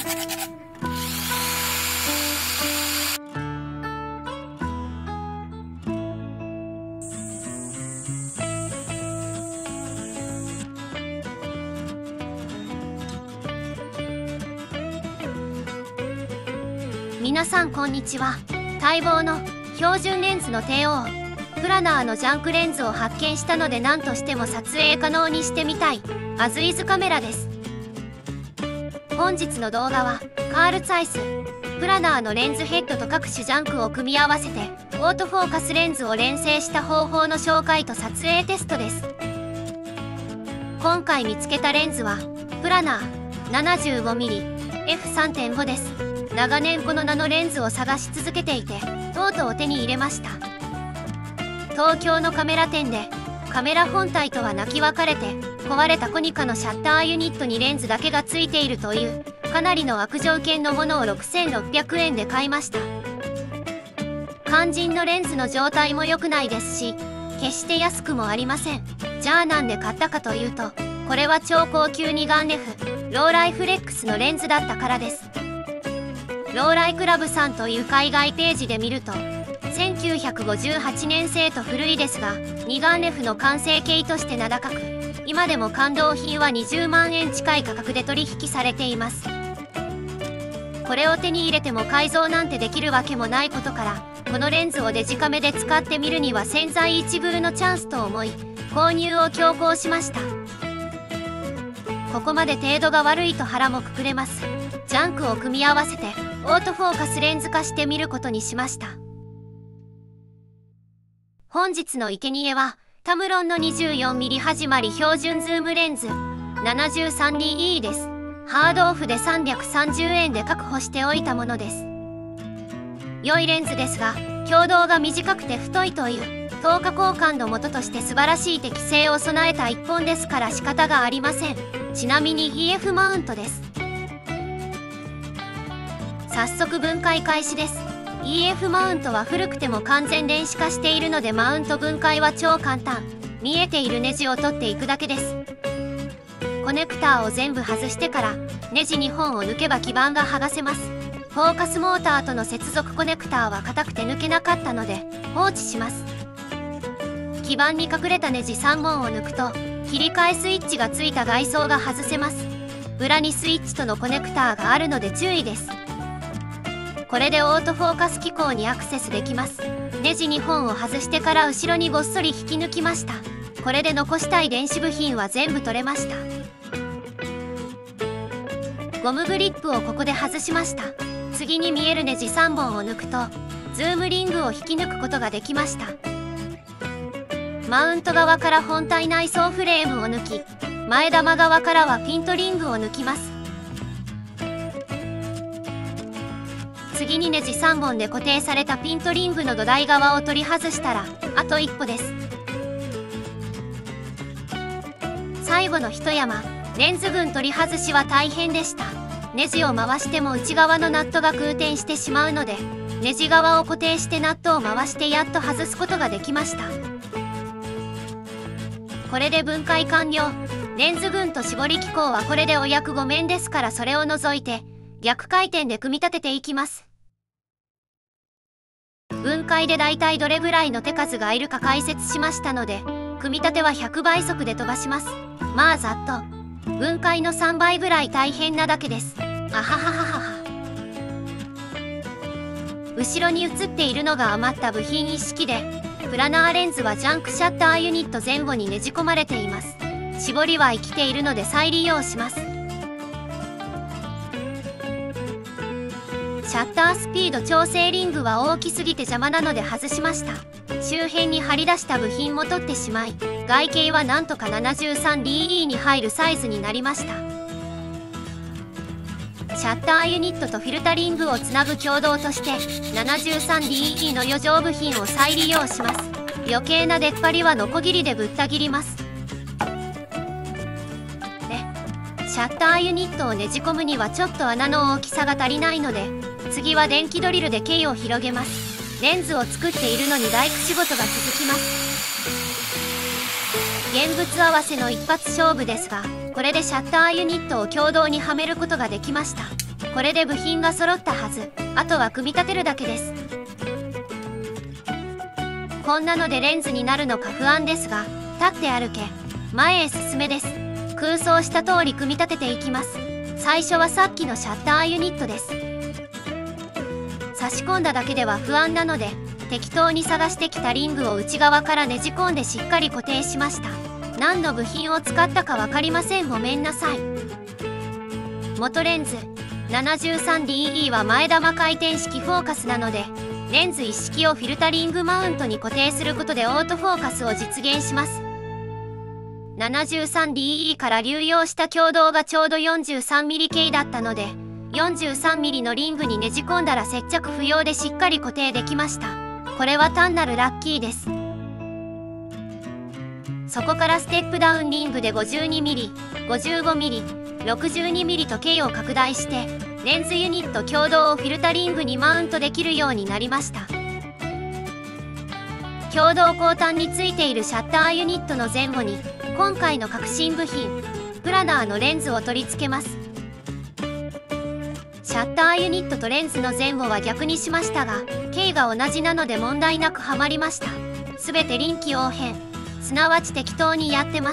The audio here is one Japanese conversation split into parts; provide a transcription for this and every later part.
皆さんこんにちは。待望の標準レンズの帝王プラナーのジャンクレンズを発見したので何としても撮影可能にしてみたいアズイズカメラです。本日の動画はカール・ツァイスプラナーのレンズヘッドと各種ジャンクを組み合わせてオートフォーカスレンズを連成した方法の紹介と撮影テストです。今回見つけたレンズはプラナー 75mm F3.5 です。長年この名のレンズを探し続けていてとうとう手に入れました。東京のカメラ店でカメラ本体とは泣き別れて壊れたコニカのシャッターユニットにレンズだけがついているというかなりの悪条件のものを6600円で買いました。肝心のレンズの状態も良くないですし決して安くもありません。じゃあなんで買ったかというとこれは超高級二眼レフローライフレックスのレンズだったからです。ローライクラブさんという海外ページで見ると1958年製と古いですが二眼レフの完成形として名高く今でも感動品は20万円近い価格で取引されています。これを手に入れても改造なんてできるわけもないことからこのレンズをデジカメで使ってみるには千載一遇のチャンスと思い購入を強行しました。ここまで程度が悪いと腹もくくれます。ジャンクを組み合わせてオートフォーカスレンズ化してみることにしました。本日の生贄はタムロンの 24mm 始まり標準ズームレンズ 73DE です。ハードオフで330円で確保しておいたものです。良いレンズですが鏡道が短くて太いという透過交換の元として素晴らしい適性を備えた一本ですから仕方がありません。ちなみに EF マウントです。早速分解開始です。 EF マウントは古くても完全電子化しているのでマウント分解は超簡単。見えているネジを取っていくだけです。コネクターを全部外してからネジ2本を抜けば基板が剥がせます。フォーカスモーターとの接続コネクターは硬くて抜けなかったので放置します。基板に隠れたネジ3本を抜くと切り替えスイッチがついた外装が外せます。裏にスイッチとのコネクターがあるので注意です。これでオートフォーカス機構にアクセスできます。ネジ2本を外してから後ろにごっそり引き抜きました。これで残したい電子部品は全部取れました。ゴムグリップをここで外しました。次に見えるネジ3本を抜くとズームリングを引き抜くことができました。マウント側から本体内装フレームを抜き前玉側からはピントリングを抜きます。次にネジ3本で固定されたピントリングの土台側を取り外したらあと一歩です。最後の一山レンズ群取り外しは大変でした。ネジを回しても内側のナットが空転してしまうのでネジ側を固定してナットを回してやっと外すことができました。これで分解完了。レンズ群と絞り機構はこれでお役御免ですからそれを除いて逆回転で組み立てていきます。分解でだいたいどれぐらいの手数がいるか解説しましたので組み立ては100倍速で飛ばします。まあざっと分解の3倍ぐらい大変なだけです。あははははは。後ろに映っているのが余った部品一式でプラナーレンズはジャンクシャッターユニット前後にねじ込まれています。絞りは生きているので再利用します。シャッタースピード調整リングは大きすぎて邪魔なので外しました。周辺に張り出した部品も取ってしまい外径はなんとか 73DE に入るサイズになりました。シャッターユニットとフィルタリングをつなぐ共同として 73DE の余剰部品を再利用します。余計な出っ張りはノコギリでぶった切ります。シャッターユニットをねじ込むにはちょっと穴の大きさが足りないので次は電気ドリルで径を広げます。レンズを作っているのに大工仕事が続きます。現物合わせの一発勝負ですがこれでシャッターユニットを共同にはめることができました。 これで部品が揃ったはず。あとは組み立てるだけです。こんなのでレンズになるのか不安ですが、立って歩け前へ進めです。空想した通り組み立てていきます。最初はさっきのシャッターユニットです。差し込んだだけでは不安なので、適当に探してきたリングを内側からねじ込んでしっかり固定しました。何の部品を使ったか分かりません。ごめんなさい。元レンズ 73DE は前玉回転式フォーカスなので、レンズ一式をフィルタリングマウントに固定することでオートフォーカスを実現します。73DE から流用した強度がちょうど 43mm 径だったので、43mm のリングにねじ込んだら接着不要でしっかり固定できました。これは単なるラッキーです。そこからステップダウンリングで 52mm、55mm、62mm と径を拡大して、レンズユニット強度をフィルタリングにマウントできるようになりました。強度後端についているシャッターユニットの前後に、今回の革新部品、プラナーのレンズを取り付けます。シャッターユニットとレンズの前後は逆にしましたが、径が同じなので問題なくはまりました。すべて臨機応変、すなわち適当にやってます。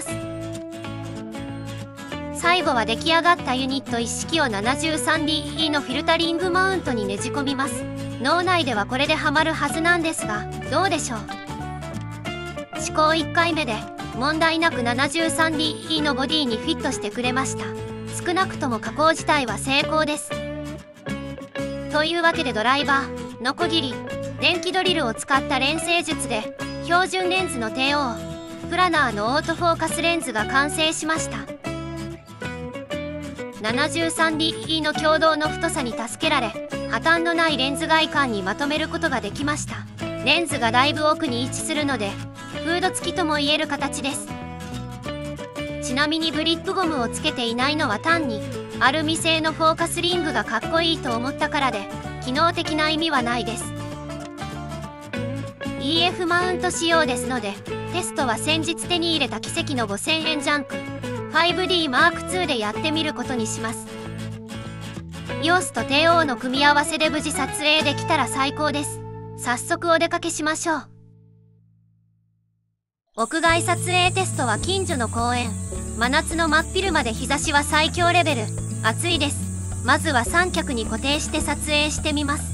最後は出来上がったユニット一式を 73DE のフィルタリングマウントにねじ込みます。脳内ではこれではまるはずなんですが、どうでしょう。試行1回目で問題なく 73DE のボディにフィットしてくれました。少なくとも加工自体は成功です。というわけでドライバー、ノコギリ、電気ドリルを使った連成術で標準レンズの帝王、プラナーのオートフォーカスレンズが完成しました。73DE の強度の太さに助けられ、破綻のないレンズ外観にまとめることができました。レンズがだいぶ奥に位置するので、フード付きともいえる形です。ちなみにグリップゴムをつけていないのは単に、アルミ製のフォーカスリングがかっこいいと思ったからで、機能的な意味はないです。EF マウント仕様ですので、テストは先日手に入れた奇跡の5000円ジャンク 5D Mark II でやってみることにします。EOS と帝王の組み合わせで無事撮影できたら最高です。早速お出かけしましょう。屋外撮影テストは近所の公園。真夏の真っ昼間で日差しは最強レベル。暑いです。まずは三脚に固定して撮影してみます。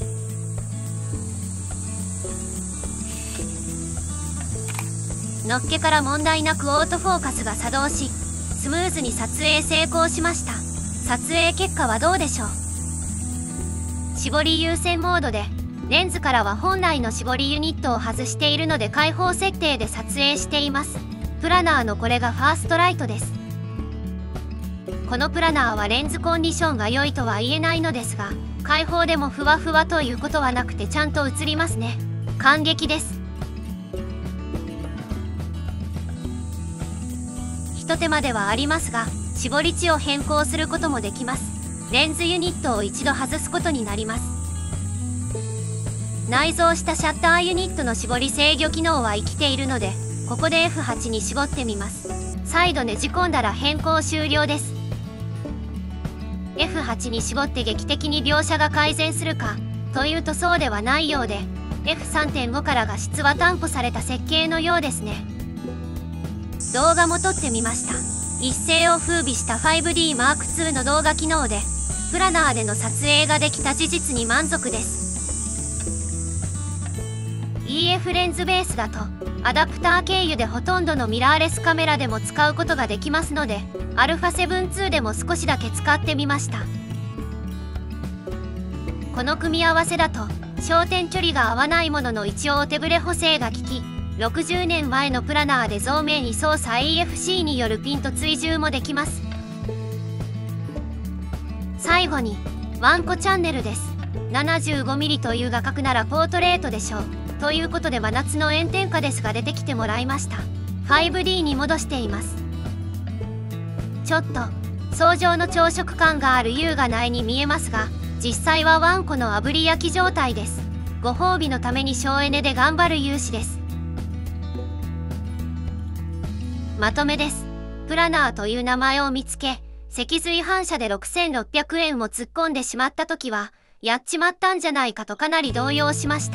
のっけから問題なくオートフォーカスが作動し、スムーズに撮影成功しました。撮影結果はどうでしょう。絞り優先モードで、レンズからは本来の絞りユニットを外しているので開放設定で撮影しています。プラナーのこれがファーストライトです。このプラナーはレンズコンディションが良いとは言えないのですが、開放でもふわふわということはなくてちゃんと映りますね。感激です。一手間ではありますが、絞り値を変更することもできます。レンズユニットを一度外すことになります。内蔵したシャッターユニットの絞り制御機能は生きているので、ここで F8 に絞ってみます。再度ねじ込んだら変更終了です。F8 に絞って劇的に描写が改善するかというとそうではないようで、F3.5 から画質は担保された設計のようですね。動画も撮ってみました。一世を風靡した 5D Mark II の動画機能で、プラナーでの撮影ができた事実に満足です。EF レンズベースだとアダプター経由でほとんどのミラーレスカメラでも使うことができますので、α7-2 でも少しだけ使ってみました。この組み合わせだと焦点距離が合わないものの一応手ブレ補正が効き、60年前のプラナーで増命に操作 AFC によるピント追従もできます。最後にワンコチャンネルです。75mm という画角ならポートレートでしょう。ということで真夏の炎天下ですが出てきてもらいました。5D に戻しています。ちょっと早朝の朝食感がある優雅な絵に見えますが、実際はワンコの炙り焼き状態です。ご褒美のために省エネで頑張る勇姿です。まとめです。プラナーという名前を見つけ、 脊髄反射で6600円も突っ込んでしまった時は、やっちまったんじゃないかとかなり動揺しました。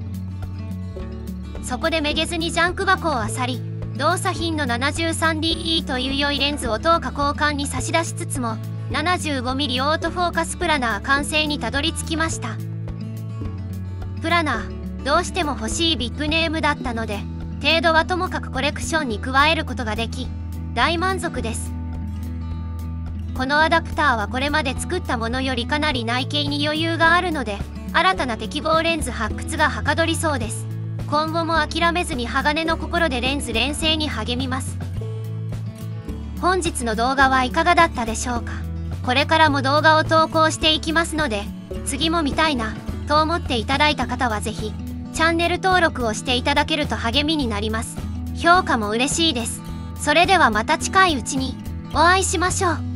そこでめげずにジャンク箱を漁り、同作品の 73DE という良いレンズを等価交換に差し出しつつも、75mm オートフォーカスプラナー完成にたどり着きました。プラナー、どうしても欲しいビッグネームだったので、程度はともかくコレクションに加えることができ、大満足です。このアダプターはこれまで作ったものよりかなり内径に余裕があるので、新たな適合レンズ発掘がはかどりそうです。今後も諦めずに鋼の心でレンズ錬成に励みます。本日の動画はいかがだったでしょうか。これからも動画を投稿していきますので、次も見たいなと思っていただいた方はぜひチャンネル登録をしていただけると励みになります。評価も嬉しいです。それではまた近いうちにお会いしましょう。